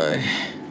Ay.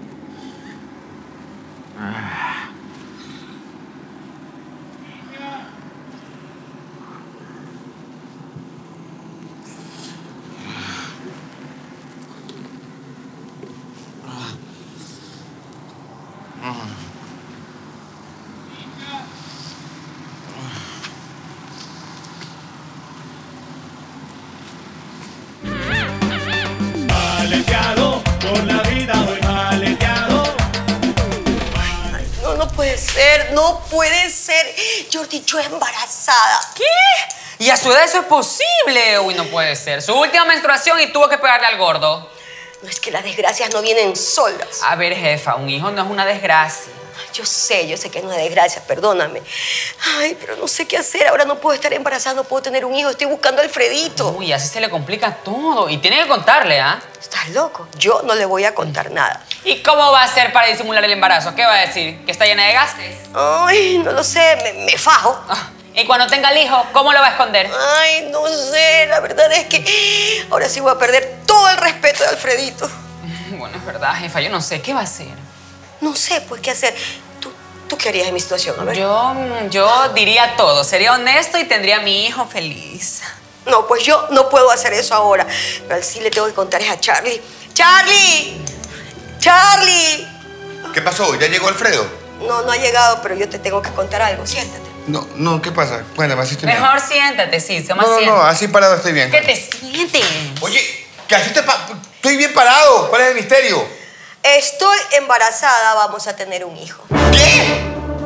Maleteado, por la vida voy maleteado. No, no puede ser, no puede ser. Jordi, yo embarazada. ¿Qué? ¿Y a su edad eso es posible? Uy, no puede ser. Su última menstruación y tuvo que pegarle al gordo. No, es que las desgracias no vienen solas. A ver, jefa, un hijo no es una desgracia. Yo sé que es una desgracia, perdóname. Ay, pero no sé qué hacer. Ahora no puedo estar embarazada, no puedo tener un hijo. Estoy buscando a Alfredito. Uy, así se le complica todo. Y tiene que contarle, ¿ah? ¿Estás loco? Yo no le voy a contar nada. ¿Y cómo va a hacer para disimular el embarazo? ¿Qué va a decir? ¿Que está llena de gases? Ay, no lo sé, me fajo. Ah, y cuando tenga el hijo, ¿cómo lo va a esconder? Ay, no sé, la verdad es que ahora sí voy a perder todo el respeto de Alfredito. Bueno, es verdad, jefa, yo no sé. ¿Qué va a hacer? No sé, pues, qué hacer. ¿Tú qué harías en mi situación? A ver. Yo diría todo. Sería honesto y tendría a mi hijo feliz. No, pues yo no puedo hacer eso ahora. Pero al sí le tengo que contar es a Charlie. ¡Charlie! ¡Charlie! ¿Qué pasó? ¿Ya llegó Alfredo? No, no ha llegado, pero yo te tengo que contar algo. Siéntate. No, ¿qué pasa? Cuéntame, así estoy bien. Mejor siéntate, sí, más No, así parado estoy bien. Que te sientes. Oye, que así estoy bien parado. ¿Cuál es el misterio? Estoy embarazada, vamos a tener un hijo. ¿Qué?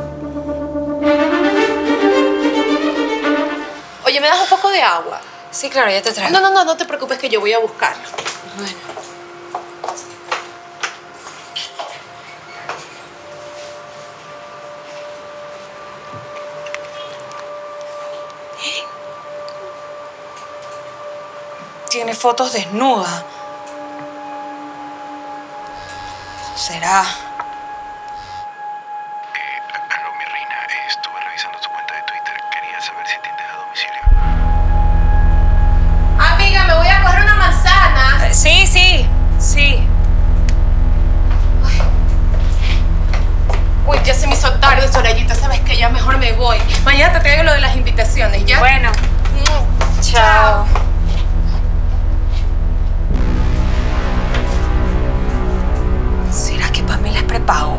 Oye, ¿me das un poco de agua? Sí, claro, ya te traigo. No te preocupes que yo voy a buscarlo. Bueno. Tiene fotos desnuda. ¿Será? Aló, mi reina. Estuve revisando tu cuenta de Twitter. Quería saber si atiendes a domicilio. Amiga, me voy a coger una manzana. Sí. Uy, ya se me hizo tarde, Sorayita. Sabes que ya mejor me voy. Mañana te traigo lo de las invitaciones, ¿ya? Bueno. Chao. ¿Será que Pamela es prepago?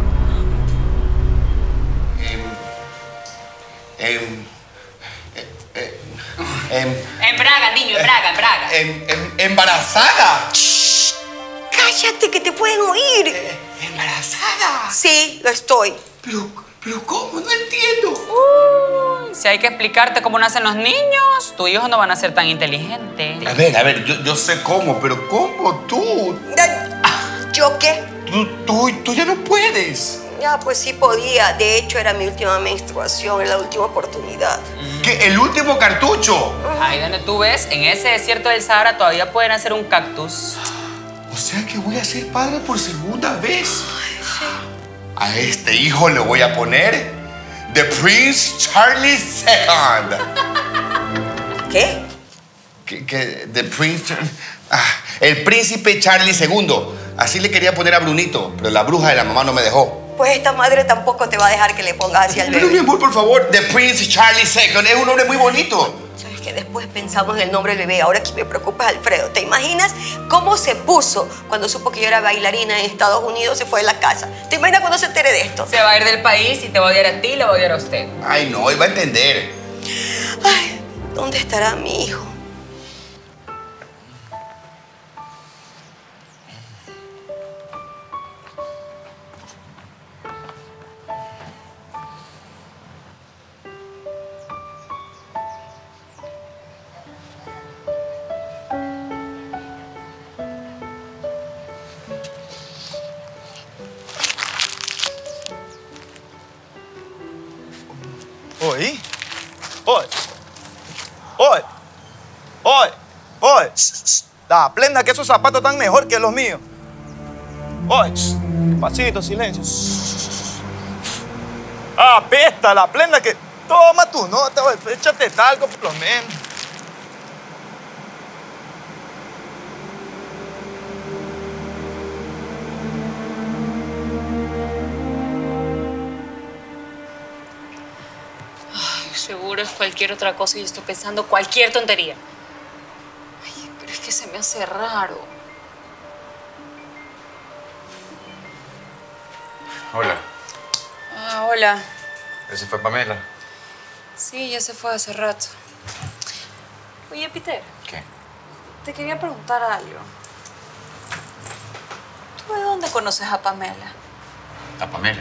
En Braga, niño, en Braga. ¿Embarazada? ¡Cállate, que te pueden oír! ¿Embarazada? Sí, lo estoy. Pero ¿cómo? No entiendo. Si hay que explicarte cómo nacen los niños, tus hijos no van a ser tan inteligentes. A ver, yo sé cómo, pero ¿cómo tú? ¿Yo qué? Tú ya no puedes. Ya, pues sí podía. De hecho, era mi última menstruación, era la última oportunidad. ¿Qué? ¿El último cartucho? Ahí donde tú ves, en ese desierto del Sahara todavía pueden hacer un cactus. O sea que voy a ser padre por segunda vez. A este hijo le voy a poner The Prince Charlie II. ¿Qué? The Prince... el príncipe Charlie II. Así le quería poner a Brunito, pero la bruja de la mamá no me dejó. Pues esta madre tampoco te va a dejar que le pongas así al Pero mi bebé. amor, por favor, The Prince Charlie II es un nombre muy bonito. Sabes que después pensamos en el nombre del bebé. Ahora que me preocupa es Alfredo. ¿Te imaginas cómo se puso cuando supo que yo era bailarina en Estados Unidos? Se fue de la casa. ¿Te imaginas cuando se entere de esto? Se va a ir del país y te va a odiar a ti y le va a odiar a usted. Ay, no, él va a entender. Ay, ¿dónde estará mi hijo? Oi. Da, prenda que esos zapatos están mejor que los míos. Pasito, silencio. Apesta la prenda que... Toma tu nota, échate talco por lo menos. escribes cualquier otra cosa y yo estoy pensando cualquier tontería. Ay, pero es que se me hace raro. Hola. Ah, hola. ¿Ese fue Pamela? Sí, ya se fue hace rato. Oye, Peter. ¿Qué? Te quería preguntar algo. ¿Tú de dónde conoces a Pamela? ¿A Pamela?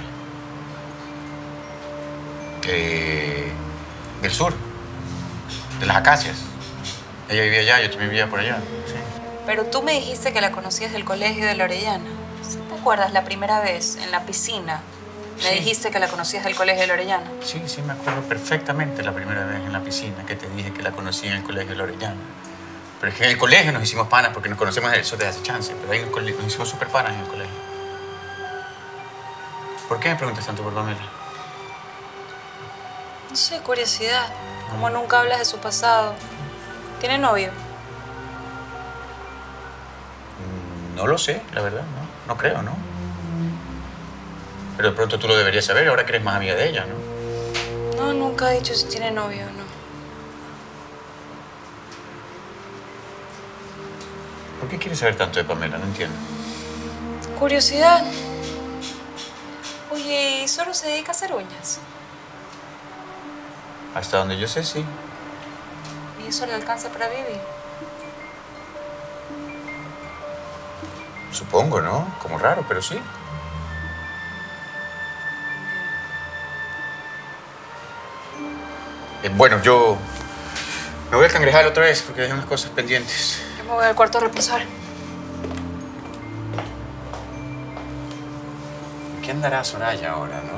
Del sur. De las Acacias. Ella vivía allá, yo también vivía por allá. Sí. Pero tú me dijiste que la conocías del colegio de la Orellana. ¿Sí te acuerdas la primera vez en la piscina? Me dijiste que la conocías del colegio de la Orellana. Sí, sí, me acuerdo perfectamente la primera vez en la piscina que te dije que la conocí en el colegio de la Orellana. Pero es que en el colegio nos hicimos panas porque nos conocemos de eso desde hace chance. Pero ahí en el colegio nos hicimos súper panas en el colegio. ¿Por qué me preguntas tanto por Pamela? No sé, curiosidad. Como nunca hablas de su pasado. ¿Tiene novio? No lo sé, la verdad, no. No creo, ¿no? Pero de pronto tú lo deberías saber ahora que eres más amiga de ella, ¿no? No, nunca ha dicho si tiene novio o no. ¿Por qué quieres saber tanto de Pamela? No entiendo. Curiosidad. Oye, ¿y solo se dedica a hacer uñas? Hasta donde yo sé, sí. ¿Y eso le alcanza para vivir? Supongo, ¿no? Como raro, pero sí. Bueno, yo me voy al Cangrejal otra vez porque dejé unas cosas pendientes. Yo me voy al cuarto a reposar. ¿En qué andará Soraya ahora, no?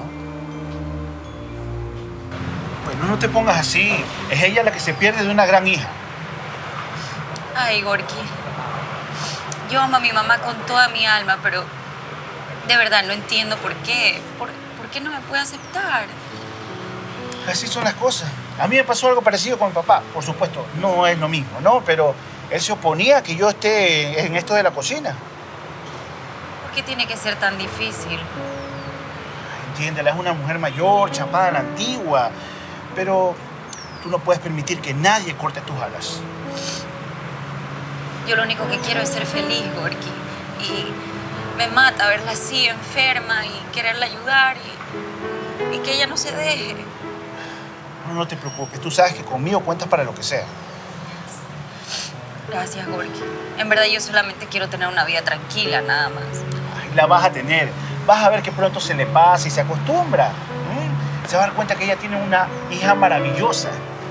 Bueno, no te pongas así. Es ella la que se pierde de una gran hija. Ay, Gorky. Yo amo a mi mamá con toda mi alma, pero de verdad no entiendo por qué. ¿Por qué no me puede aceptar? Así son las cosas. A mí me pasó algo parecido con mi papá. Por supuesto, no es lo mismo, ¿no? Pero él se oponía a que yo esté en esto de la cocina. ¿Por qué tiene que ser tan difícil? Entiéndela, es una mujer mayor, chapada a la antigua. Pero tú no puedes permitir que nadie corte tus alas. Yo lo único que quiero es ser feliz, Gorky. Y me mata verla así, enferma, y quererla ayudar, y que ella no se deje. No te preocupes, tú sabes que conmigo cuentas para lo que sea. Gracias, Gorky. En verdad yo solamente quiero tener una vida tranquila, nada más. Ay, la vas a tener. Vas a ver que pronto se le pasa y se acostumbra. Se va a dar cuenta que ella tiene una hija maravillosa.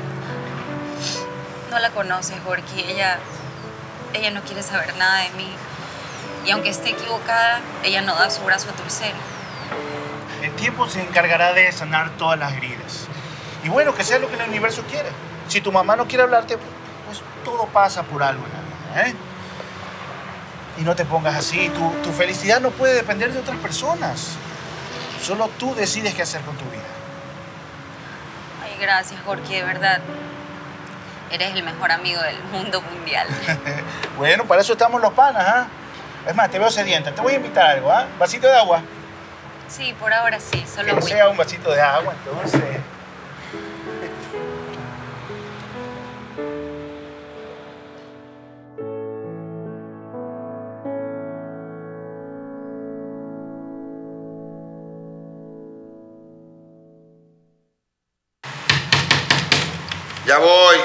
No la conoces, Gorky. Ella no quiere saber nada de mí. Y aunque esté equivocada, ella no da su brazo a torcer. El tiempo se encargará de sanar todas las heridas. Y bueno, que sea lo que el universo quiera. Si tu mamá no quiere hablarte, pues todo pasa por algo en la vida, ¿eh? Y no te pongas así. Tu felicidad no puede depender de otras personas. Solo tú decides qué hacer con tu vida. Ay, gracias, Gorky, de verdad. Eres el mejor amigo del mundo mundial. Bueno, para eso estamos los panas, ¿ah? Es más, te veo sedienta. Te voy a invitar a algo, ¿ah? ¿Vasito de agua? Sí, por ahora sí, solo que voy. sea un vasito de agua, entonces. Ya voy.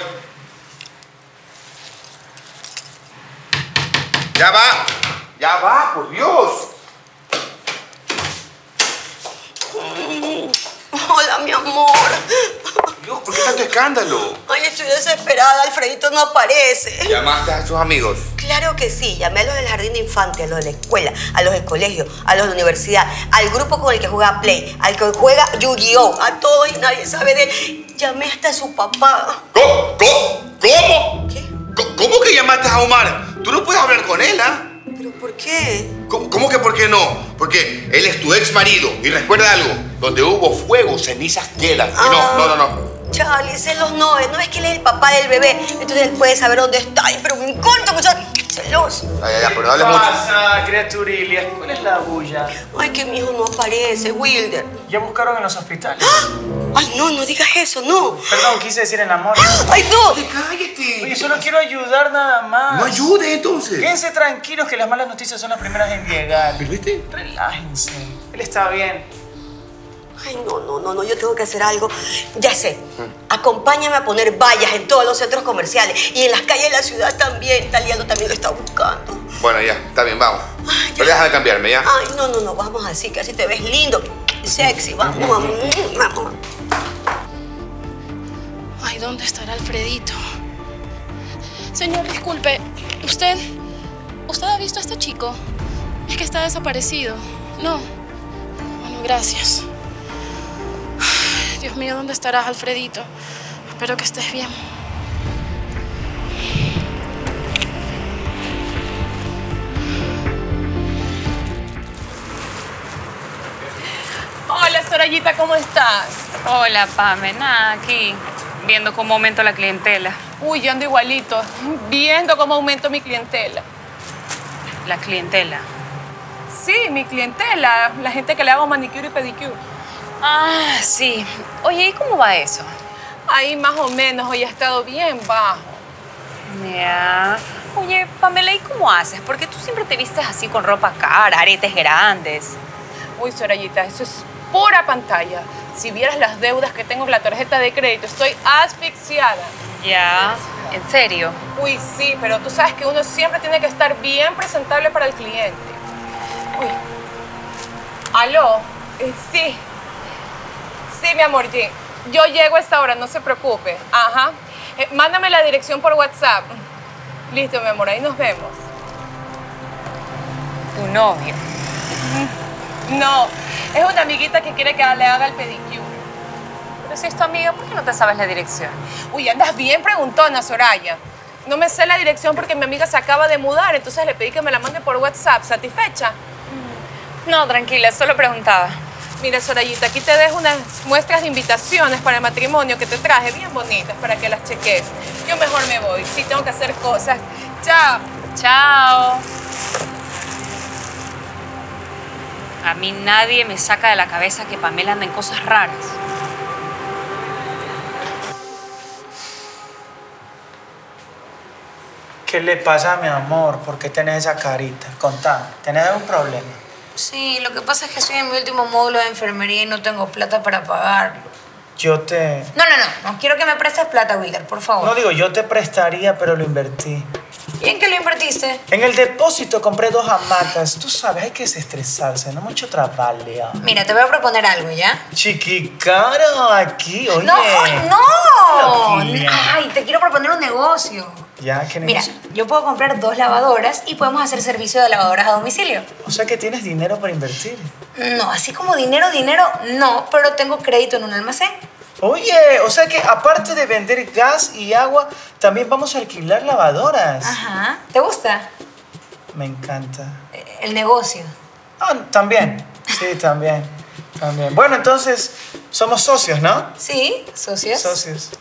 Ya va. Ya va, por Dios. Hola, mi amor. Dios, ¿por qué tanto escándalo? Ay, estoy desesperada. Alfredito no aparece. ¿Llamaste a sus amigos? Claro que sí. Llamé a los del jardín de infantes, a los de la escuela, a los del colegio, a los de la universidad, al grupo con el que juega Play, al que juega Yu-Gi-Oh! A todos y nadie sabe de él. Llamé hasta a su papá. ¿Cómo? ¿Qué? ¿Cómo que llamaste a Omar? Tú no puedes hablar con él, ¿ah? ¿Pero por qué? ¿Cómo que por qué no? Porque él es tu ex marido. Y recuerda algo, donde hubo fuego, cenizas quedan. Y no. Charlie, celos no. ¿No ves que él es el papá del bebé? Entonces él puede saber dónde está. Ay, pero me encanta escuchar celoso. Ya, pero no hables mucho. ¿Qué pasa, criaturilia? ¿Cuál es la bulla? Ay, que mi hijo no aparece, Wilder. ¿Ya buscaron en los hospitales? Ay, no digas eso, no. Perdón, quise decir en amor. Ay, no. Cállate. Oye, solo quiero ayudar nada más. No ayude, entonces. Quédense tranquilos que las malas noticias son las primeras en llegar. ¿Pero viste? Relájense. Él está bien. Ay, no, yo tengo que hacer algo. Ya sé, acompáñame a poner vallas en todos los centros comerciales y en las calles de la ciudad también. Taliano también lo está buscando. Bueno, ya, está bien, vamos. Ay, Pero déjame cambiarme, ¿ya? Ay, no, vamos así, que así te ves lindo, sexy. Vamos. Ay, ¿dónde estará Alfredito? Señor, disculpe, ¿usted ha visto a este chico? Es que está desaparecido. No. Bueno, gracias. Ay, Dios mío, ¿dónde estarás, Alfredito? Espero que estés bien. Hola, Sorayita, ¿cómo estás? Hola, Pame. Nada, aquí viendo cómo aumenta la clientela. Uy, yo ando igualito, viendo cómo aumento mi clientela. ¿La clientela? Sí, mi clientela, la gente que le hago manicure y pedicure. Ah, sí. Oye, ¿y cómo va eso? Ahí más o menos, hoy ha estado bien bajo. Ya. Oye, Pamela, ¿y cómo haces? Porque tú siempre te vistes así con ropa cara, aretes grandes. Uy, Sorayita, eso es pura pantalla. Si vieras las deudas que tengo con la tarjeta de crédito, estoy asfixiada. Ya. ¿En serio? Uy, sí, pero tú sabes que uno siempre tiene que estar bien presentable para el cliente. Uy. ¿Aló? Sí. Sí, mi amor, sí. Yo llego a esta hora, no se preocupe. Ajá. Mándame la dirección por WhatsApp. Listo, mi amor, ahí nos vemos. Tu novio. No, es una amiguita que quiere que le haga el pedicure. Pero si es tu amiga, ¿por qué no te sabes la dirección? Uy, andas bien preguntona, Soraya. No me sé la dirección porque mi amiga se acaba de mudar, entonces le pedí que me la mande por WhatsApp. ¿Satisfecha? No, tranquila, solo preguntaba. Mira, Sorayita, aquí te dejo unas muestras de invitaciones para el matrimonio que te traje, bien bonitas, para que las cheques. Yo mejor me voy, sí, tengo que hacer cosas. Chao. Chao. A mí nadie me saca de la cabeza que Pamela anda en cosas raras. ¿Qué le pasa, mi amor? ¿Por qué tenés esa carita? Contame, ¿tenés algún problema? Sí, lo que pasa es que estoy en mi último módulo de enfermería y no tengo plata para pagarlo. Yo te... No quiero que me prestes plata, Wilder, por favor. No digo, yo te prestaría, pero lo invertí. ¿Y en qué lo invertiste? En el depósito compré 2 hamacas. Tú sabes, hay que desestresarse, no mucho trabajo. Mira, te voy a proponer algo, ¿ya? Chiquicaro, aquí, oye. ¡No! Loquilla. Ay, te quiero proponer un negocio. Ya, ¿qué Mira, negocio? yo puedo comprar 2 lavadoras y podemos hacer servicio de lavadoras a domicilio. O sea que tienes dinero para invertir. No, así como dinero, no, pero tengo crédito en un almacén. Oye, o sea que aparte de vender gas y agua, también vamos a alquilar lavadoras. Ajá. ¿Te gusta? Me encanta. El negocio. Ah, también. Sí, también. Bueno, entonces, somos socios, ¿no? Sí, socios. Socios.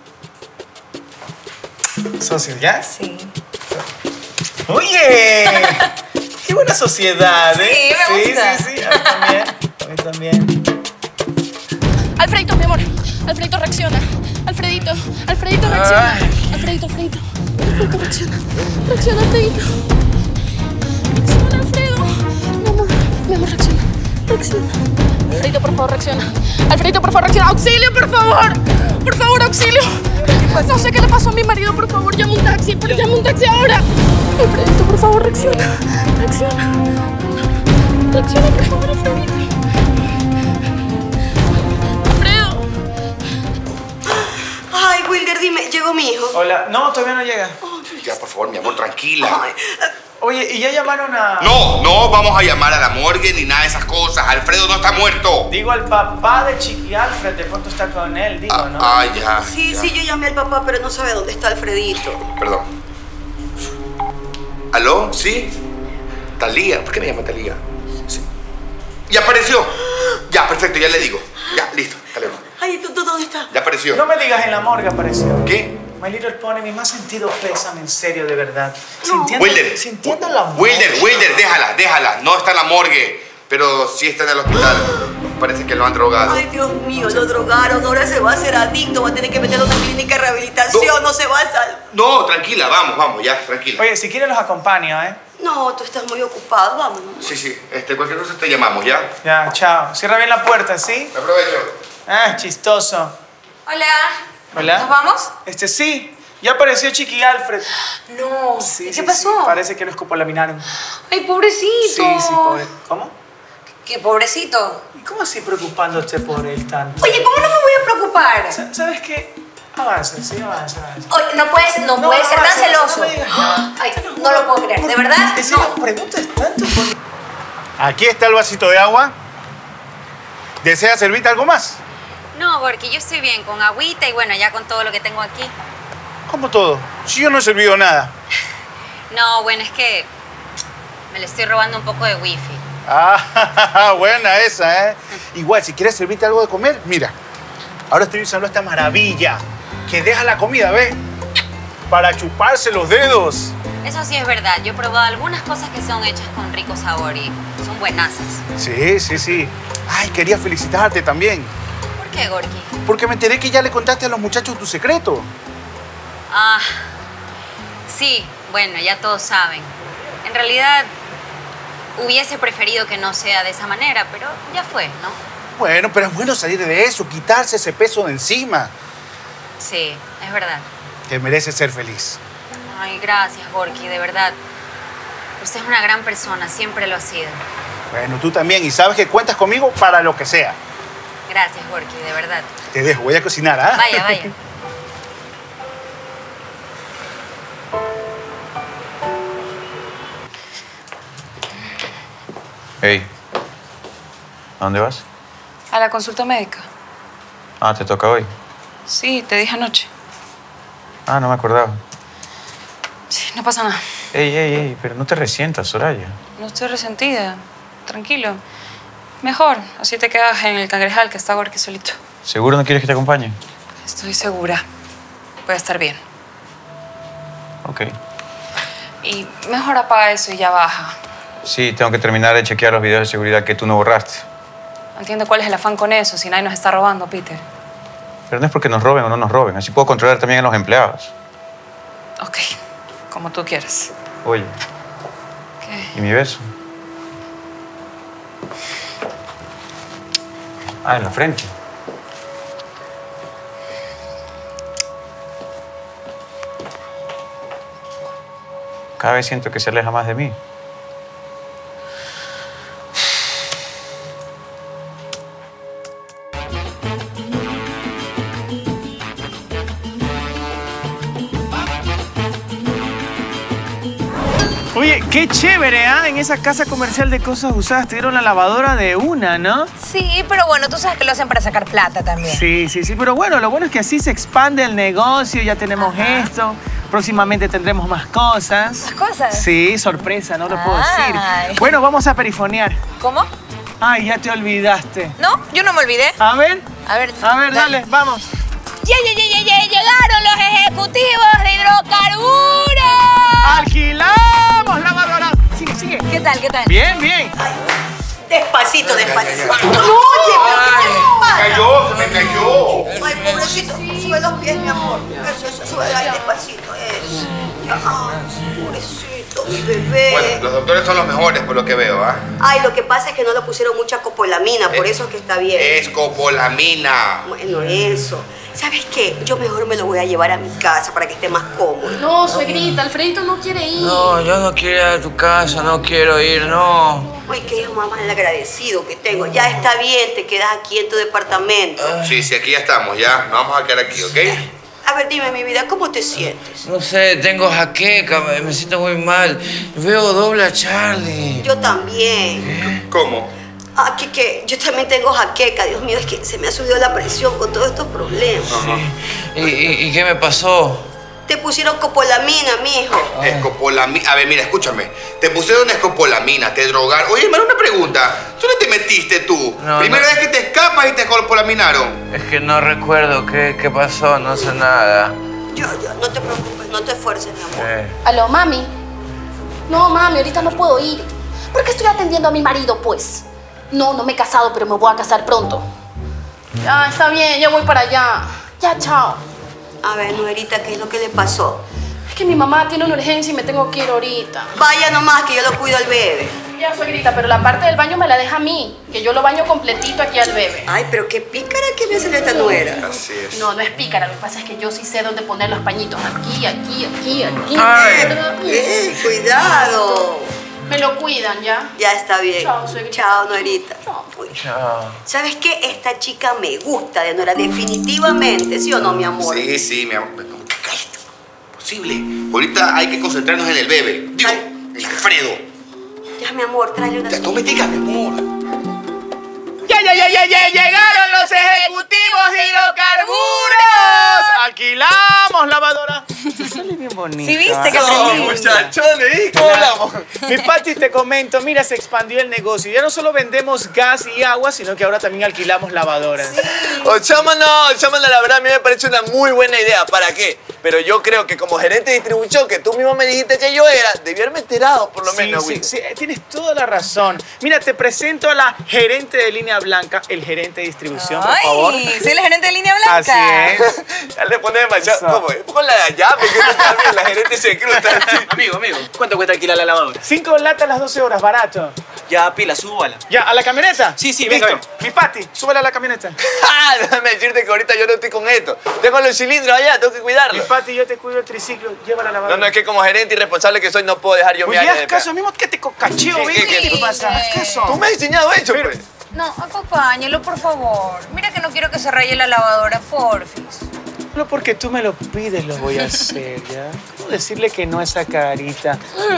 Socios, ¿ya? Sí. ¡Oye! ¡Qué buena sociedad, eh! Sí, me gusta. Sí, a mí también. Alfredito, mi amor. Alfredito, reacciona. Alfredito, reacciona. Alfredito, reacciona. Reacciona, Alfredito. Reacciona, Alfredo. Mi amor, reacciona. Alfredito, por favor, reacciona. Alfredito, por favor, reacciona. ¡Auxilio, por favor! Por favor, auxilio. No sé qué le pasó a mi marido, por favor, llama un taxi. Llama un taxi ahora. Alfredito, por favor, reacciona. Reacciona, por favor, Alfredito. Ay, Wilder, dime, ¿llegó mi hijo? Hola. No, todavía no llega. Ya, por favor, mi amor, tranquila. Ay, Oye, ¿y ya llamaron a...? No vamos a llamar a la morgue ni nada de esas cosas. Alfredo no está muerto. Digo al papá de Chiqui Alfred, de pronto está con él, digo, ¿no? Ya. sí, ya. sí, yo llamé al papá, pero no sabe dónde está Alfredito. Perdón. ¿Aló? ¿Sí? Talía. ¿Por qué me llama Talía? Sí. ¿Ya apareció? Ya, perfecto, ya le digo. Ya, listo. Hasta luego. Ay, ¿tú dónde está? Ya apareció. No me digas, en la morgue apareció. ¿Qué? My Little Pony, mi más sentido pésame, en serio, de verdad. Wilder, Sintiendo la muerte. Wilder, déjala. No está en la morgue, pero sí está en el hospital. Parece que lo han drogado. Ay, Dios mío, lo drogaron. Ahora se va a hacer adicto. Va a tener que meterlo en una clínica de rehabilitación. No se va a salvar. No, tranquila, vamos, ya, tranquila. Oye, si quieren los acompaño, ¿eh? No, tú estás muy ocupado. Vámonos. Sí, cualquier cosa te llamamos, ¿ya? Ya, chao. Cierra bien la puerta, ¿sí? Me aprovecho. Ah, chistoso. Hola. ¿Hola? ¿Nos vamos? Sí. Ya apareció Chiqui Alfred. No. Sí, ¿Qué pasó? Parece que lo escopolaminaron. Ay, pobrecito. Sí, pobre. ¿Cómo? ¿Qué pobrecito? ¿Y cómo así preocupándote por él tanto? Oye, ¿cómo no me voy a preocupar? ¿Sabes qué? Avanza. Oye, no puedes ser tan celoso. No me digas nada. Ay, no lo puedo creer, ¿de verdad? No preguntas tanto por... Aquí está el vasito de agua. ¿Desea servirte algo más? No, Gorky, yo estoy bien con agüita y bueno, ya con todo lo que tengo aquí. ¿Cómo todo? Si yo no he servido nada. No, bueno, es que me le estoy robando un poco de wifi. Ah, buena esa, ¿eh? Igual, si quieres servirte algo de comer, mira. Ahora estoy usando esta maravilla que deja la comida, ¿ves? Para chuparse los dedos. Eso sí es verdad. Yo he probado algunas cosas que son hechas con rico sabor y son buenasas. Sí. Ay, quería felicitarte también. ¿Por qué, Gorky? Porque me enteré que ya le contaste a los muchachos tu secreto. Ah, sí. Bueno, ya todos saben. En realidad, hubiese preferido que no sea de esa manera, pero ya fue, ¿no? Bueno, pero es bueno salir de eso, quitarse ese peso de encima. Sí, es verdad. Te mereces ser feliz. Ay, gracias, Gorky, de verdad. Usted es una gran persona, siempre lo ha sido. Bueno, tú también, y sabes que cuentas conmigo para lo que sea. Gracias, Gorky, de verdad. Te dejo, voy a cocinar, ¿ah? Vaya. Hey, ¿a dónde vas? A la consulta médica. Ah, ¿te toca hoy? Sí, te dije anoche. Ah, no me acordaba. Sí, no pasa nada. Ey, pero no te resientas, Soraya. No estoy resentida. Tranquilo. Mejor, así te quedas en el cangrejal que está Gorky solito. ¿Seguro no quieres que te acompañe? Estoy segura. Voy a estar bien. Ok. Y mejor apaga eso y ya baja. Sí, tengo que terminar de chequear los videos de seguridad que tú no borraste. No entiendo cuál es el afán con eso, si nadie nos está robando, Peter. Pero no es porque nos roben o no nos roben. Así puedo controlar también a los empleados. Ok, como tú quieras. Oye, ¿Qué? ¿y mi beso? Ah, en la frente. Cada vez siento que se aleja más de mí. Oye, qué chévere, ¿ah? En esa casa comercial de cosas usadas te dieron la lavadora de una, ¿no? Sí, pero bueno, tú sabes que lo hacen para sacar plata también. Sí, pero bueno, lo bueno es que así se expande el negocio, ya tenemos esto. Próximamente tendremos más cosas. ¿Más cosas? Sí, sorpresa, no lo puedo Ay. decir. Bueno, vamos a perifonear. ¿Cómo? Ay, ya te olvidaste. No, yo no me olvidé. A ver, dale. dale, vamos. Ya, llegaron los ejecutivos de hidrocarburos. ¡Alquilamos lavadora! Sigue. ¿Qué tal? Bien. Ay, despacito. Ay, Oye, Se me cayó. Ay, pobrecito, sube los pies, mi amor. Eso, sube ahí despacito. Eso. Pobrecito, mi bebé. Bueno, los doctores son los mejores por lo que veo, ¿ah? Ay, lo que pasa es que no le pusieron mucha copolamina, por eso es que está bien. Escopolamina. Bueno, eso. ¿Sabes qué? Yo mejor me lo voy a llevar a mi casa para que esté más cómodo. No, suegrita, Alfredito no quiere ir. No, yo no quiero ir a tu casa, no quiero ir, no. Ay, qué hijo más mal agradecido que tengo. Ya está bien, te quedas aquí en tu departamento. Sí, aquí ya estamos, ya. Nos vamos a quedar aquí, ¿ok? A ver, dime, mi vida, ¿cómo te sientes? No sé, tengo jaqueca, me siento muy mal. Veo doble a Charlie. Yo también. ¿Cómo? Ah, que yo también tengo jaqueca. Dios mío, es que se me ha subido la presión con todos estos problemas. ¿Y qué me pasó? Te pusieron copolamina, mijo. Escopolamina. A ver, mira, escúchame. Te pusieron escopolamina, te drogaron. Oye, hermano, una pregunta. ¿Dónde te metiste tú? No, Primera vez que te escapas y te escopolaminaron. Es que no recuerdo qué pasó, no sé nada. Yo, no te preocupes, no te esfuerces, mi amor. Aló, mami. No, mami, ahorita no puedo ir. ¿Por qué estoy atendiendo a mi marido, pues? No, no me he casado, pero me voy a casar pronto. Ya, está bien, ya voy para allá. Ya, chao. A ver, nuerita, ¿qué es lo que le pasó? Es que mi mamá tiene una urgencia y me tengo que ir ahorita. Vaya nomás, que yo lo cuido al bebé. Ya, suegrita, pero la parte del baño me la deja a mí, que yo lo baño completito aquí al bebé. Ay, pero qué pícara que me sale esta nuera. Así es. No, no es pícara, lo que pasa es que yo sí sé dónde poner los pañitos. Aquí, aquí, aquí, aquí. Ay, cuidado. Me lo cuidan, ¿ya? Ya está bien. Chao, suegrita. Chao, nuerita. Chao. ¿Sabes qué? Esta chica me gusta de Nora, definitivamente, ¿sí o no, mi amor? Sí, mi amor. Cállate. Posible. Ahorita hay que concentrarnos en el bebé. Digo, en Alfredo. Ya, mi amor, tráele una... Ya, no me digas, mi amor. ¡Ya! ¡Llegaron los ejecutivos de hidrocarburos! ¡Alquilamos lavadora! Se sale bien bonita. ¿Sí viste que aprendí? Muchachones, ¿cómo hablamos? Mi Pati, te comento, mira, se expandió el negocio. Ya no solo vendemos gas y agua, sino que ahora también alquilamos lavadoras. Chama, la verdad a mí me parece una muy buena idea. ¿Para qué? Pero yo creo que como gerente de distribución, que tú mismo me dijiste que yo era, debí haberme enterado por lo menos, güey. Sí, tienes toda la razón. Mira, te presento a la gerente de línea blanca, el gerente de distribución, por favor. ¿Soy la gerente de línea blanca? Así es. Ya le pone demasiado. ¿Cómo es? Con la de allá, porque no está bien, la gerente se cruza. Amigo, ¿cuánto cuesta alquilar la lavadora? 5 latas las 12 horas, barato. Ya, pila, súbala. ¿Ya, a la camioneta? Sí, listo. venga. Mi Pati, súbela a la camioneta. Déjame decirte que ahorita yo no estoy con esto. Tengo los cilindros allá, tengo que Mi cuidarlos. Pati, yo te cuido el triciclo, llévala a la lavadora. No, es que como gerente irresponsable que soy, no puedo dejar yo mi Oye, área haz de caso, mismo que te cocacheo, ¿Qué, baby. qué, ¿Qué te pasa? Haz caso. Tú me has enseñado eso, pues. No, acompáñalo, por favor. Mira que no quiero que se raye la lavadora, porfis. Solo porque tú me lo pides lo voy a hacer, ¿ya? ¿Cómo decirle que no a esa carita?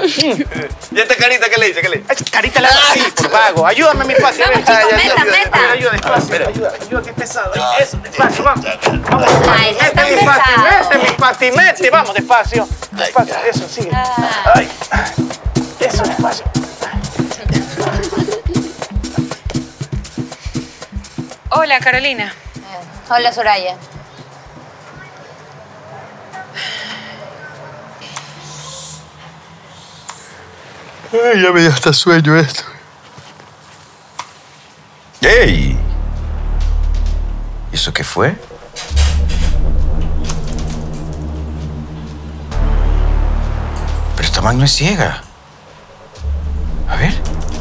¿Y esta carita qué le dice? ¿Qué le dice? Esta carita la hago así, por vago. Ayúdame, mi Pati. Vamos, chicos, meta. Ayuda, despacio. Ayuda, que es pesado. Eso, despacio, vamos. Vamos, Ay, no es tan mi Pati, pesado. mete, mi Pati, mete. Vamos, despacio. Despacio, eso, sigue. Ay. Eso, despacio. Hola, Carolina. Hola, Soraya. Ay, ya me dio hasta sueño esto. ¡Ey! ¿Y eso qué fue? Pero esta man no es ciega. A ver.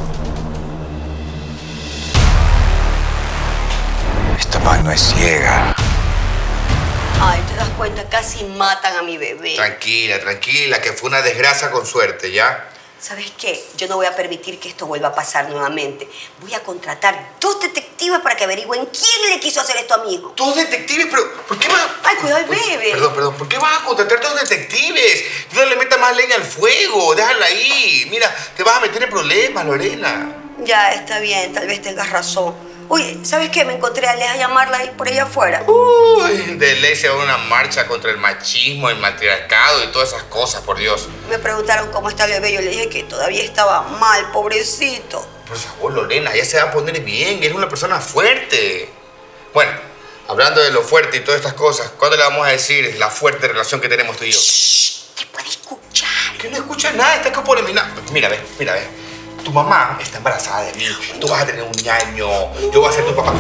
Esta man no es ciega. Ay, te das cuenta, casi matan a mi bebé. Tranquila, que fue una desgracia con suerte, ¿ya? ¿Sabes qué? Yo no voy a permitir que esto vuelva a pasar nuevamente. Voy a contratar 2 detectives para que averigüen quién le quiso hacer esto a mi hijo. ¿2 detectives? ¿Pero por qué vas...? Ay, cuidado al bebé. Perdón. ¿Por qué vas a contratar 2 detectives? Tú no le metas más leña al fuego. Déjala ahí. Mira, te vas a meter en problemas, Lorena. Ya, está bien. Tal vez tengas razón. Oye, ¿sabes qué? Me encontré a Aleja llamarla ahí por allá afuera. Uy, de ley se va una marcha contra el machismo, el matriarcado y todas esas cosas, por Dios. Me preguntaron cómo está el bebé. Yo le dije que todavía estaba mal, pobrecito. Por favor, Lorena, ya se va a poner bien. Eres una persona fuerte. Bueno, hablando de lo fuerte y todas estas cosas, ¿cuándo le vamos a decir la fuerte relación que tenemos tú y yo? Shh, te puede escuchar. Que no escucha nada, está que por eliminar. Mira, ve. Tu mamá está embarazada de mí. Tú vas a tener un ñaño. Yo voy a ser tu papá.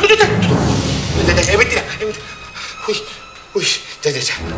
Es mentira. Uy, ya.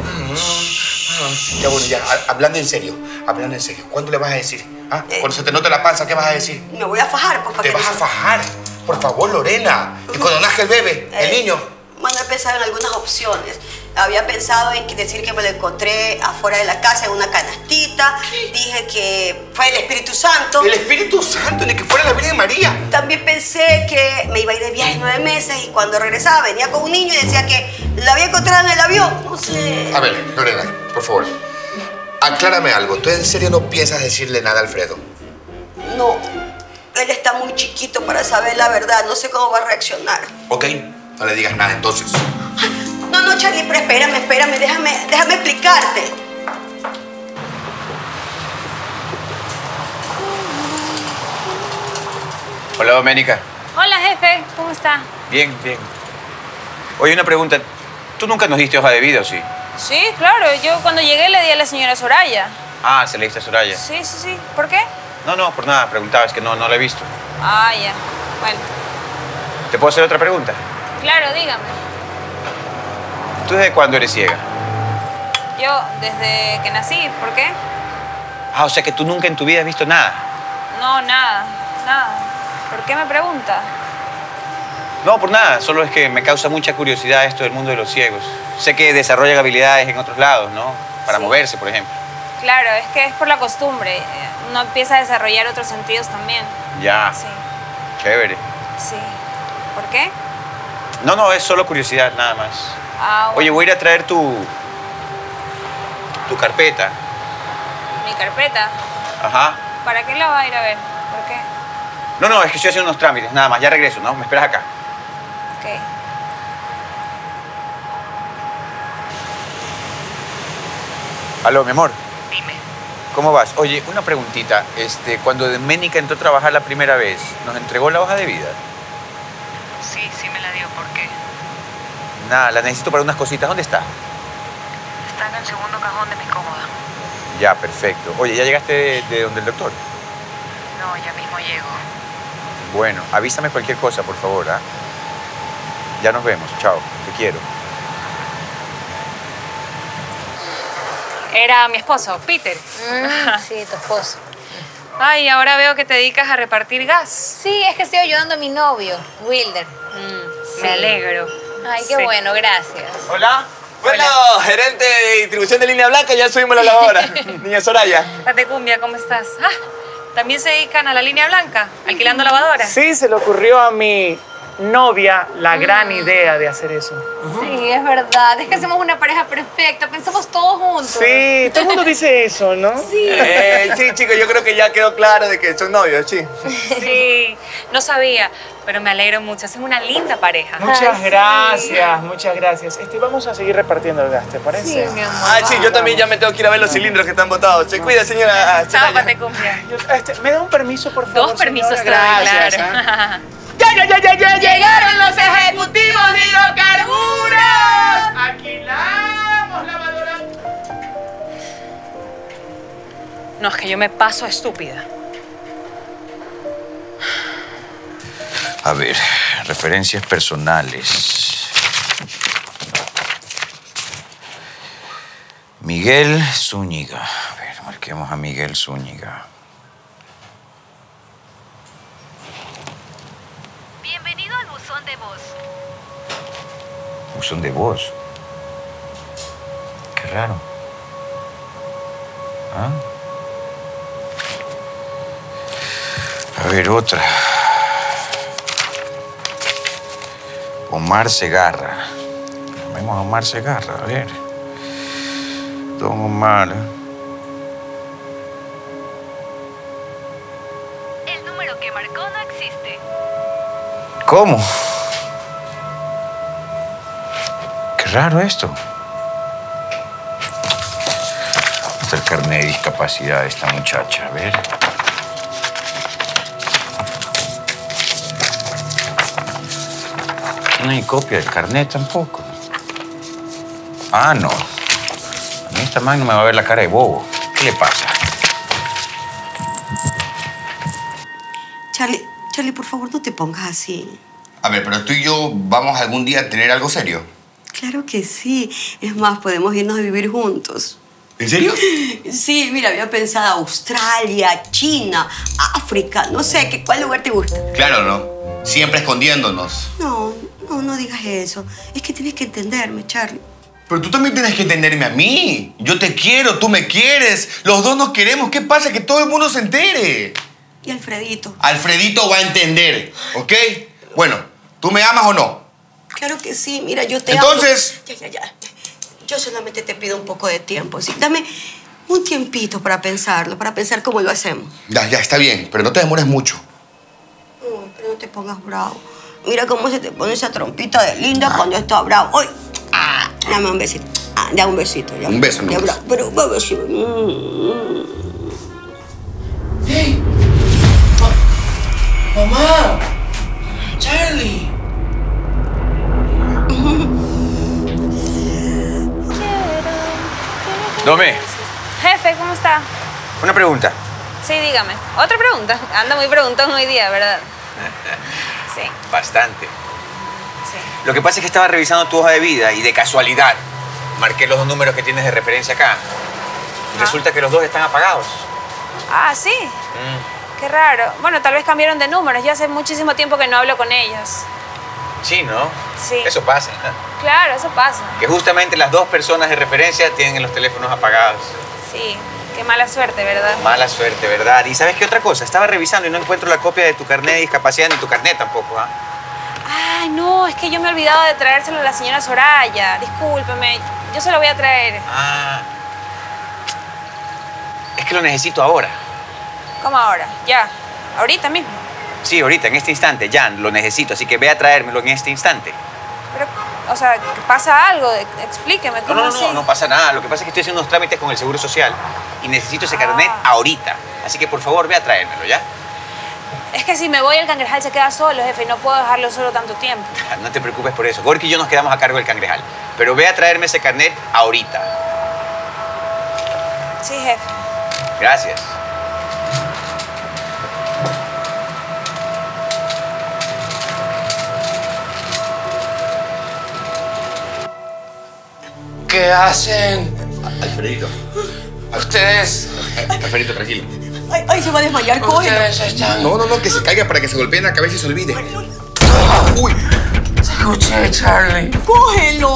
Ya, bueno, ya. Hablando en serio. ¿Cuándo le vas a decir? ¿Ah? Cuando se te note la panza, ¿qué vas a decir? Me voy a fajar, papá. ¿Te vas a fajar? Por favor, Lorena. Y cuando nazca el bebé, el niño. Bueno, he pensado en algunas opciones. Había pensado en decir que me lo encontré afuera de la casa en una canastita. Dije que fue el Espíritu Santo. ¿El Espíritu Santo? Ni que fuera la Virgen María. También pensé que me iba a ir de viaje 9 meses y cuando regresaba venía con un niño y decía que lo había encontrado en el avión. No sé. A ver, Lorena, por favor. Aclárame algo. ¿Tú en serio no piensas decirle nada a Alfredo? No. Él está muy chiquito para saber la verdad. No sé cómo va a reaccionar. Ok. No le digas nada entonces. No, Charlie, pero espérame. Déjame explicarte. Hola, Doménica. Hola, jefe. ¿Cómo está? Bien. Oye, una pregunta. ¿Tú nunca nos diste hoja de vida o sí? Sí, claro. Yo cuando llegué le di a la señora Soraya. Ah, se le diste a Soraya. Sí, sí, sí. ¿Por qué? No, por nada. Preguntaba, es que no la he visto. Ah, ya. Bueno. ¿Te puedo hacer otra pregunta? Claro, dígame. ¿Tú desde cuándo eres ciega? Yo, desde que nací. ¿Por qué? Ah, o sea que tú nunca en tu vida has visto nada. No, nada. Nada. ¿Por qué me pregunta? No, por nada. Solo es que me causa mucha curiosidad esto del mundo de los ciegos. Sé que desarrollan habilidades en otros lados, ¿no? Para moverse, por ejemplo. Claro, es que es por la costumbre. Uno empieza a desarrollar otros sentidos también. Ya. Sí. Chévere. Sí. ¿Por qué? No, es solo curiosidad, nada más. Ah, bueno. Oye, voy a ir a traer tu carpeta. ¿Mi carpeta? Ajá. ¿Para qué la va a ir a ver? ¿Por qué? No, es que estoy haciendo unos trámites, nada más. Ya regreso, ¿no? Me esperas acá. Ok. Aló, mi amor. Dime. ¿Cómo vas? Oye, una preguntita. Cuando Doménica entró a trabajar la primera vez, ¿nos entregó la hoja de vida? Sí me la dio. ¿Por qué? Nada, la necesito para unas cositas. ¿Dónde está? Está en el segundo cajón de mi cómoda. Ya, perfecto. Oye, ¿ya llegaste de donde el doctor? No, ya mismo llego. Bueno, avísame cualquier cosa, por favor, ¿ah? Ya nos vemos. Chao. Te quiero. Era mi esposo, Peter. Sí, tu esposo. Ay, ahora veo que te dedicas a repartir gas. Sí, es que estoy ayudando a mi novio, Wilder. Me alegro. Ay, qué Sí. bueno, gracias. Hola. Bueno, gerente de distribución de línea blanca, ya subimos la lavadora. Niña Soraya. Tate Cumbia, ¿cómo estás? Ah, ¿también se dedican a la línea blanca? ¿Alquilando lavadoras? Sí, se le ocurrió a mi novia la gran idea de hacer eso. Sí, es verdad. Es que hacemos una pareja perfecta. Pensamos todos juntos. Sí, todo el mundo dice eso, ¿no? Sí. Sí, chicos, yo creo que ya quedó claro de que son novios, sí. Sí, no sabía, pero me alegro mucho. Hacen una linda pareja. Muchas sí. gracias, muchas gracias. Vamos a seguir repartiendo el gas, ¿te parece? Sí, mi amor. Ah, sí, yo también ya me tengo que ir a ver los cilindros que están botados. Se cuida, señora. Chao, Soraya. Tate Cumbia. ¿Me da un permiso, por favor? Dos permisos te señora? doy, Gracias, claro. ¿ah? ¡Ya! ¡Llegaron los ejecutivos de hidrocarburos! ¡Alquilamos lavadora! No, es que yo me paso estúpida. A ver, referencias personales. Miguel Zúñiga. A ver, marquemos a Miguel Zúñiga. Bienvenido al buzón de voz. Buzón de voz. Qué raro. ¿Ah? A ver, otra. Omar Segarra. Llamemos a Omar Segarra, a ver. Don Omar. El número que marcó no existe. ¿Cómo? Qué raro esto. Está el carnet de discapacidad de esta muchacha, a ver. No hay copia del carnet tampoco. Ah, no. A mí esta man no me va a ver la cara de bobo. ¿Qué le pasa? Charlie, por favor, no te pongas así. A ver, pero tú y yo vamos algún día a tener algo serio. Claro que sí. Es más, podemos irnos a vivir juntos. ¿En serio? Sí, mira, había pensado Australia, China, África, no sé, ¿cuál lugar te gusta? Claro, ¿no? Siempre escondiéndonos. No digas eso. Es que tienes que entenderme, Charlie. Pero tú también tienes que entenderme a mí. Yo te quiero, tú me quieres. Los dos nos queremos. ¿Qué pasa? Que todo el mundo se entere. ¿Y Alfredito? Alfredito va a entender, ¿ok? Bueno, ¿tú me amas o no? Claro que sí, mira, yo te Entonces... amo. Ya. Yo solamente te pido un poco de tiempo, ¿sí? Dame un tiempito para pensarlo, para pensar cómo lo hacemos. Ya, está bien, pero no te demores mucho. No, pero no te pongas bravo. Mira cómo se te pone esa trompita de linda cuando está bravo. ¡Ay! Dame un besito. Dame un besito. Ya. Un beso, Ya, nomás. pero un besito. ¡Hey! ¡Mamá! ¡Charlie! Domé, Jefe, ¿cómo está? una pregunta. Sí, dígame. Otra pregunta. Anda muy preguntón hoy día, ¿verdad? Sí. Bastante. Sí. Lo que pasa es que estaba revisando tu hoja de vida y de casualidad marqué los dos números que tienes de referencia acá. Y resulta que los dos están apagados. Ah, sí. Qué raro. Bueno, tal vez cambiaron de números. Ya hace muchísimo tiempo que no hablo con ellos. Sí, ¿no? Sí. Eso pasa. Claro, eso pasa. Que justamente las dos personas de referencia tienen los teléfonos apagados. Sí. Qué mala suerte, ¿verdad? Mala suerte, ¿verdad? ¿Y sabes qué otra cosa? Estaba revisando y no encuentro la copia de tu carnet de discapacidad ni tu carnet tampoco, ¿ah? Ay, no, es que yo me he olvidado de traérselo a la señora Soraya. Discúlpeme, yo se lo voy a traer. Ah. Es que lo necesito ahora. ¿Cómo ahora? Ya. Ahorita mismo. Sí, ahorita, en este instante, ya lo necesito, así que ve a traérmelo en este instante. Pero, o sea, ¿pasa algo? Explíqueme, ¿cómo así? No pasa nada. Lo que pasa es que estoy haciendo unos trámites con el Seguro Social y necesito ese carnet ahorita. Así que, por favor, ve a traérmelo, ¿ya? Es que si me voy, el cangrejal se queda solo, jefe, y no puedo dejarlo solo tanto tiempo. No te preocupes por eso. Gorky y yo nos quedamos a cargo del cangrejal. Pero ve a traerme ese carnet ahorita. Sí, jefe. Gracias. ¿Qué hacen? Alfredito. Ustedes. Alfredito, tranquilo. Ay, se va a desmayar, cógelo. No, que se caiga para que se golpee en la cabeza y se olvide. Uy. Te escuché, Charlie. ¡Cógelo!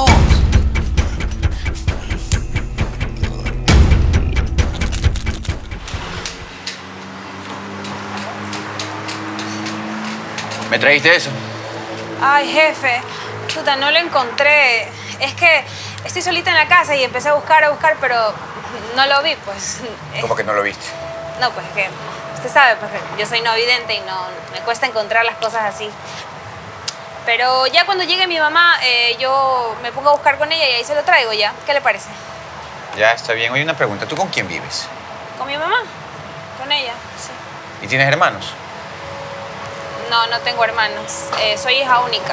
¿Me trajiste eso? Ay, jefe, chuta, no lo encontré. Es que estoy solita en la casa y empecé a buscar, pero no lo vi, pues. ¿Cómo que no lo viste? No, pues es que usted sabe, pues yo soy no vidente y no me cuesta encontrar las cosas así. Pero ya cuando llegue mi mamá, yo me pongo a buscar con ella y ahí se lo traigo ya. ¿Qué le parece? Ya, está bien. Oye, una pregunta. ¿Tú con quién vives? ¿Con mi mamá? Con ella, sí. ¿Y tienes hermanos? No tengo hermanos. Soy hija única.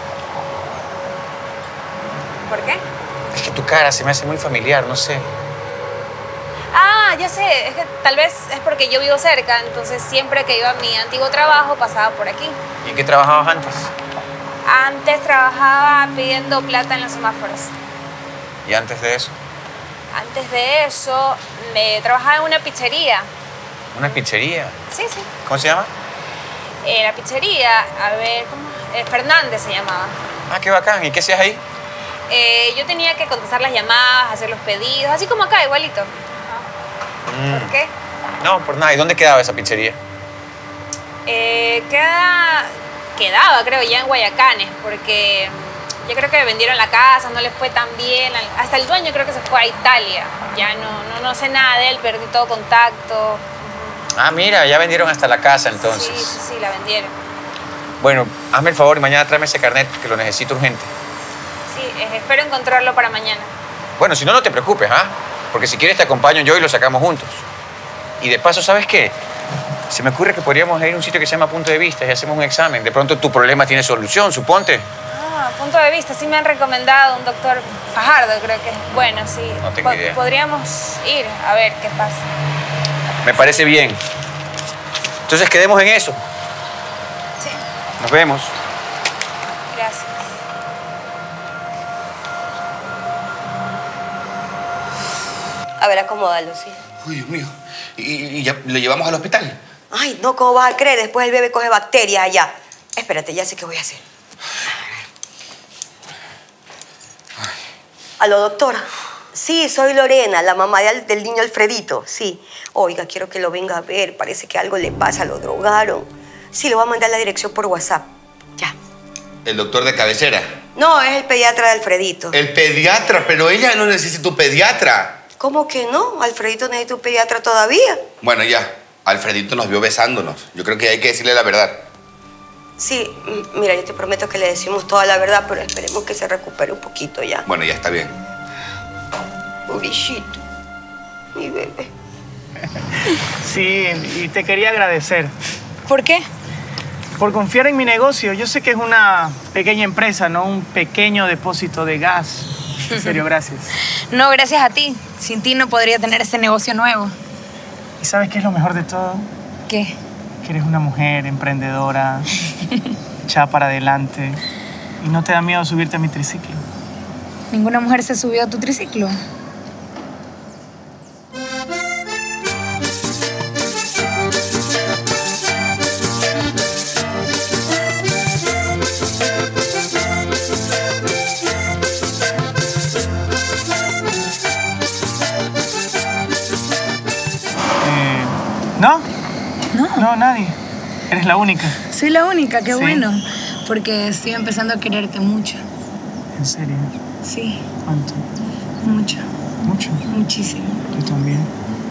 ¿Por qué? Es que tu cara se me hace muy familiar, no sé. Ah, ya sé. Es que tal vez es porque yo vivo cerca, entonces siempre que iba a mi antiguo trabajo pasaba por aquí. ¿Y en qué trabajabas antes? Antes trabajaba pidiendo plata en los semáforos. ¿Y antes de eso? Antes de eso, trabajaba en una pizzería. ¿Una pizzería? Sí, sí. ¿Cómo se llama? La pizzería, a ver, ¿cómo? Fernández se llamaba. Ah, qué bacán. ¿Y qué hacías ahí? Yo tenía que contestar las llamadas, hacer los pedidos, así como acá, igualito. ¿Por qué? No, por nada. ¿Y dónde quedaba esa pizzería? Quedaba, creo, ya en Guayacanes, porque yo creo que vendieron la casa, no les fue tan bien. Hasta el dueño creo que se fue a Italia. Ya no sé nada de él, perdí todo contacto. Ah, mira, ya vendieron hasta la casa entonces. Sí, la vendieron. Bueno, hazme el favor y mañana tráeme ese carnet que lo necesito urgente. Sí, espero encontrarlo para mañana. Bueno, si no, no te preocupes, ¿ah? Porque si quieres te acompaño yo y lo sacamos juntos. Y de paso, ¿sabes qué? Se me ocurre que podríamos ir a un sitio que se llama Punto de Vista y hacemos un examen. De pronto tu problema tiene solución, suponte. Ah, Punto de Vista. Sí me han recomendado un doctor Fajardo, creo que es bueno, sí. No tengo idea. Podríamos ir a ver qué pasa. Me parece bien. Entonces quedemos en eso. Sí. Nos vemos. Gracias. A ver, acomódalo, sí. Uy, Dios mío. ¿Y ya lo llevamos al hospital? Ay, no, ¿cómo vas a creer? Después el bebé coge bacterias allá. Espérate, ya sé qué voy a hacer. Aló, doctora. Sí, soy Lorena, la mamá del niño Alfredito, sí. Oiga, quiero que lo venga a ver. Parece que algo le pasa, lo drogaron. Sí, le voy a mandar la dirección por WhatsApp. Ya. ¿El doctor de cabecera? No, es el pediatra de Alfredito. ¿El pediatra? Pero ella no necesita un pediatra. ¿Cómo que no? Alfredito necesita un pediatra todavía. Bueno, ya. Alfredito nos vio besándonos. Yo creo que hay que decirle la verdad. Sí, mira, yo te prometo que le decimos toda la verdad, pero esperemos que se recupere un poquito ya. Bueno, ya está bien. Pobrecito, mi bebé. Sí, y te quería agradecer. ¿Por qué? Por confiar en mi negocio. Yo sé que es una pequeña empresa, ¿no? Un pequeño depósito de gas. En serio, gracias. No, gracias a ti. Sin ti no podría tener ese negocio nuevo. ¿Y sabes qué es lo mejor de todo? ¿Qué? Que eres una mujer emprendedora, echada para adelante. Y no te da miedo subirte a mi triciclo. ¿Ninguna mujer se subió a tu triciclo? ¿No? No, nadie. Eres la única. Soy la única, qué Sí. bueno. Porque estoy empezando a quererte mucho. ¿En serio? Sí, ¿Cuánto? mucho. ¿Mucho? Muchísimo. Yo también.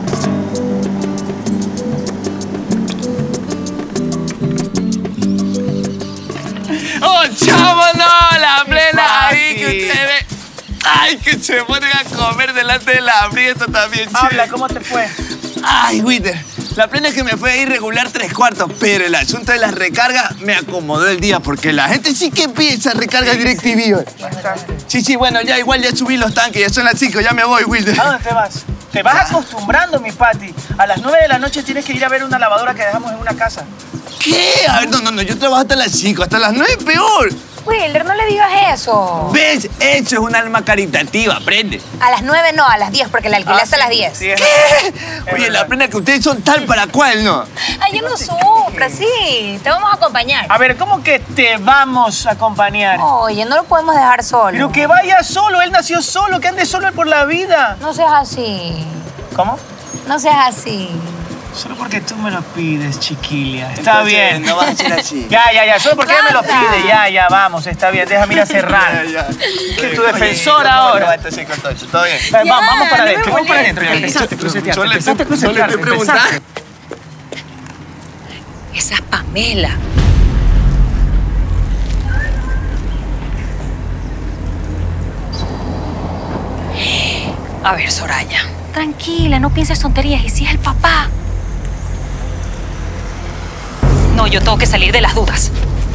¡Oh, chamo, no! La plena Papi. ahí que ustedes... ¡Ay, que se ponen a comer delante de la abrieta también, che! Habla, ¿cómo te fue? Ay, Witter, la plena es que me fue a ir regular 3/4, pero el asunto de las recargas me acomodó el día, porque la gente sí que piensa recargas DirecTV. Sí, bueno, ya igual ya subí los tanques, ya son las 5, ya me voy, Witter. ¿A dónde te vas? Te vas acostumbrando, mi Pati. A las 9 de la noche tienes que ir a ver una lavadora que dejamos en una casa. ¿Qué? A ver, no, yo trabajo hasta las 5, hasta las 9 peor. Wilder, no le digas eso. ¿Ves? Eso es un alma caritativa, aprende. A las 9 no, a las 10, porque la alquilaste a las 10. Sí, ¿Qué? Oye, la plena que ustedes son tal para cual, ¿no? Ay, yo no sufra, sí. Te vamos a acompañar. A ver, ¿cómo que te vamos a acompañar? Oye, no lo podemos dejar solo. Pero que vaya solo, él nació solo, que ande solo por la vida. No seas así. ¿Cómo? No seas así. Solo porque tú me lo pides, chiquilla. Está Entonces, bien. no vas a ser así. Ya, solo porque ella me lo Basta. pide. Ya, vamos, está bien. Déjame ir a cerrar. Que tu defensor ahora. ¿Todo bien? Vamos para adentro, vamos para adentro. Yo Empezaste a crucetear, Yo le empezaste a estoy crucetear. preguntando. Esa es Pamela. A ver, Soraya. Tranquila, no pienses tonterías. ¿Y si es el papá? No, yo tengo que salir de las dudas.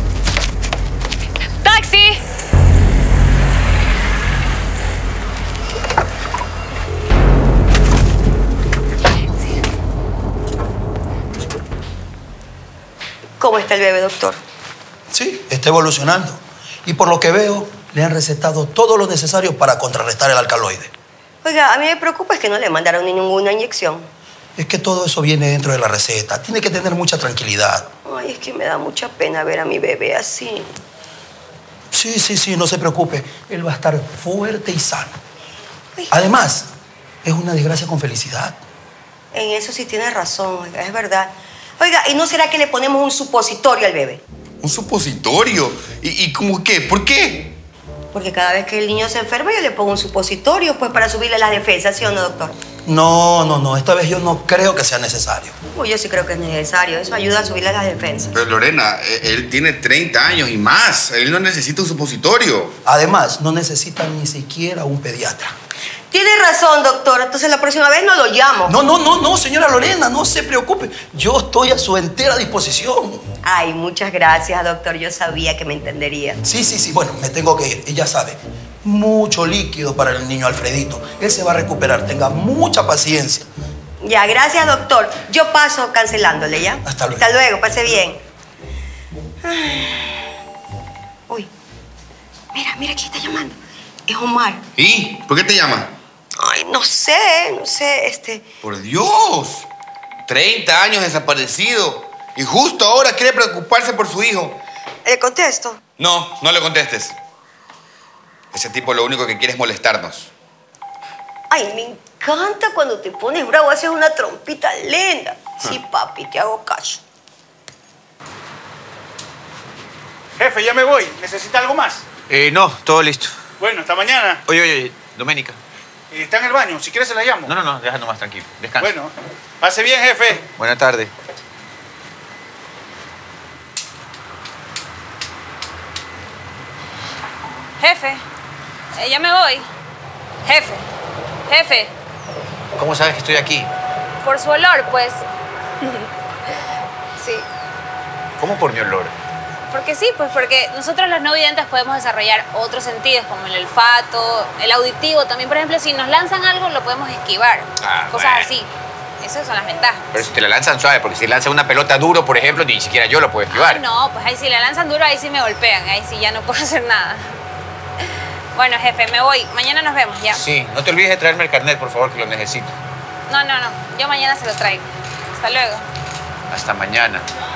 ¡Taxi! ¿Cómo está el bebé, doctor? Sí, está evolucionando. Y por lo que veo, le han recetado todo lo necesario para contrarrestar el alcaloide. Oiga, a mí me preocupa es que no le mandaron ni ninguna inyección. Es que todo eso viene dentro de la receta. Tiene que tener mucha tranquilidad. Ay, es que me da mucha pena ver a mi bebé así. Sí, no se preocupe. Él va a estar fuerte y sano. Además, es una desgracia con felicidad. En eso sí tiene razón, oiga, es verdad. Oiga, ¿y no será que le ponemos un supositorio al bebé? ¿Un supositorio? ¿Y cómo qué? ¿Por qué? Porque cada vez que el niño se enferma yo le pongo un supositorio, pues para subirle las defensas, ¿sí o no, doctor? No. Esta vez yo no creo que sea necesario. Uy, yo sí creo que es necesario. Eso ayuda a subirle las defensas. Pero Lorena, él tiene 30 años y más. Él no necesita un supositorio. Además, no necesita ni siquiera un pediatra. Tiene razón, doctor. Entonces la próxima vez no lo llamo. No, señora Lorena, no se preocupe. Yo estoy a su entera disposición. Ay, muchas gracias, doctor. Yo sabía que me entendería. Sí. Bueno, me tengo que ir. Y ya sabe, mucho líquido para el niño Alfredito. Él se va a recuperar. Tenga mucha paciencia. Ya, gracias, doctor. Yo paso cancelándole, ¿ya? Hasta luego. Hasta luego, pase bien. Ay. Uy, mira, quién está llamando. Es Omar. ¿Y? ¿Por qué te llama? Ay, no sé, Por Dios. 30 años desaparecido. Y justo ahora quiere preocuparse por su hijo. ¿Le contesto? No le contestes. Ese tipo lo único que quiere es molestarnos. Ay, me encanta cuando te pones bravo, haces una trompita linda. Sí, papi, te hago caso. Jefe, ya me voy. ¿Necesita algo más? No, todo listo. Bueno, hasta mañana. Oye, Doménica. Está en el baño. Si quieres se la llamo. No, deja nomás tranquilo. Descansa. Bueno, pase bien, jefe. Buena tarde. Jefe, ya me voy. Jefe, ¿Cómo sabes que estoy aquí? por su olor, pues. Sí. ¿Cómo por mi olor? Porque sí, pues porque nosotros los no videntes podemos desarrollar otros sentidos, como el olfato, el auditivo. También, por ejemplo, si nos lanzan algo, lo podemos esquivar. Cosas bueno. así. Esas son las ventajas. Pero si te la lanzan suave, porque si lanzan una pelota duro, por ejemplo, ni siquiera yo lo puedo esquivar. Ay, no, pues ahí si la lanzan duro, ahí sí me golpean. Ahí sí ya no puedo hacer nada. Bueno, jefe, me voy. Mañana nos vemos, ¿ya? Sí, no te olvides de traerme el carnet, por favor, que lo necesito. No. Yo mañana se lo traigo. Hasta luego. Hasta mañana.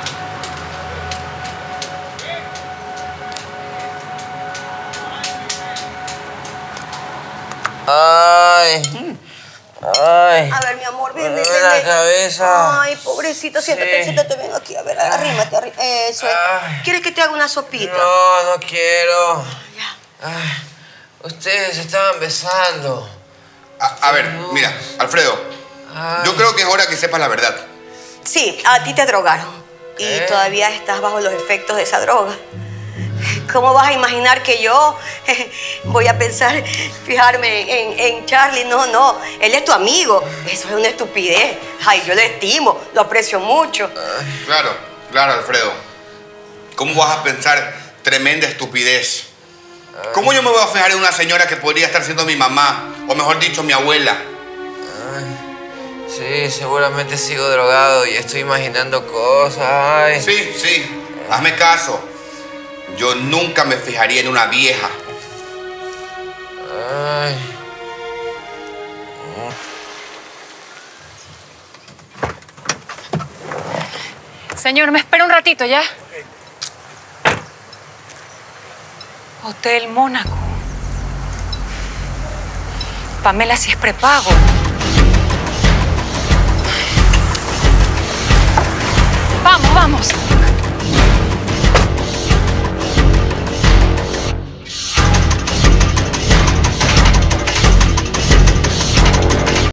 Ay. Ay. A ver, mi amor, ven. La cabeza. Ay, pobrecito, siéntate, ven aquí. A ver, arrímate. Eso es. ¿Quieres que te haga una sopita? No quiero. Ay, ustedes se estaban besando. A ver, mira, Alfredo. Yo creo que es hora que sepas la verdad. Sí, a ti te drogaron. Y todavía estás bajo los efectos de esa droga. ¿Cómo vas a imaginar que yo voy a pensar, fijarme en Charlie? No, él es tu amigo. Eso es una estupidez. Ay, yo lo estimo, lo aprecio mucho. Claro, Alfredo. ¿Cómo vas a pensar tremenda estupidez? ¿Cómo yo me voy a fijar en una señora que podría estar siendo mi mamá? O mejor dicho, mi abuela. Sí, seguramente sigo drogado y estoy imaginando cosas. Ay. Sí, hazme caso. Yo nunca me fijaría en una vieja. Ay. Señor, me espera un ratito, ¿ya? Hotel Mónaco. Pamela, si es prepago. Vamos.